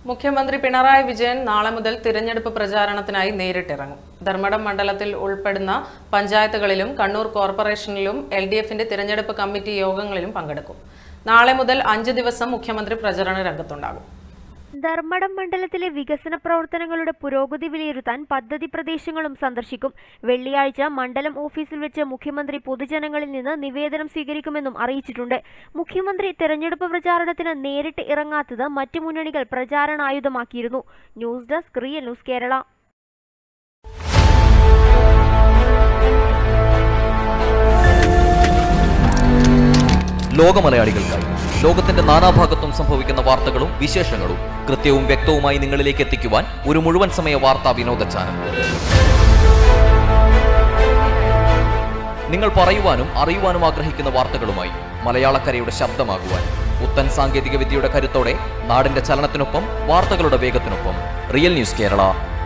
മുഖ്യമന്ത്രി പിണറായി വിജയൻ നാളെ മുതൽ തിരഞ്ഞെടുപ്പ് പ്രചാരണത്തിനായി നേരിട്ടിറങ്ങും. ധർമ്മടം മണ്ഡലത്തിൽ ഉൾപ്പെടുന്ന പഞ്ചായത്തുകളിലും കണ്ണൂർ കോർപ്പറേഷനിലും LDFന്റെ തിരഞ്ഞെടുപ്പ് കമ്മിറ്റി യോഗങ്ങളിലും പങ്കെടുക്കും. നാളെ മുതൽ 5 ദിവസം മുഖ്യമന്ത്രി പ്രചരണ രംഗത്തുണ്ടാകും. ധർമ്മടം മണ്ഡലത്തിലെ വികസന പ്രവർത്തനങ്ങളുടെ പുരോഗതി വിലയിരുത്താൻ പദ്ധതി പ്രദേശങ്ങളും സന്ദർശിക്കും. വെള്ളിയാഴ്ച മണ്ഡലം ഓഫീസിൽ വെച്ച് മുഖ്യമന്ത്രി പൊതുജനങ്ങളിൽ നിന്ന് നിവേദനം സ്വീകരിക്കുമെന്നും അറിയിച്ചിട്ടുണ്ട്. മുഖ്യമന്ത്രി തെരഞ്ഞെടുപ്പ് പ്രചാരണത്തിന് നേരിട്ട് ഇറങ്ങാത്തത് മറ്റു മുന്നണികൾ പ്രചാരണായുധമാക്കിയിരുന്നു. News desk real news Kerala. ലോകമലയാളികൾക്കായി ലോകത്തിന്റെ നാനാഭാഗത്തും സംഭവിക്കുന്ന വാർത്തകളും വിശേഷങ്ങളും കൃത്യവും വ്യക്തവുമായി നിങ്ങളിലേക്ക് എത്തിക്കുവാൻ ഒരു മുഴുവൻ സമയ വാർത്താ വിനോദ ചാനൽ. നിങ്ങൾ പറയുവാനും അറിയുവാനും ആഗ്രഹിക്കുന്ന വാർത്തകളുമായി മലയാളക്കരയുടെ ശബ്ദമാകുവാൻ പുത്തൻ സാങ്കേതിക വിദ്യയുടെ കരുത്തോടെ നാടിന്റെ ചലനത്തിനൊപ്പം വാർത്തകളുടെ വേഗത്തിനൊപ്പം റിയൽ ന്യൂസ് കേരള.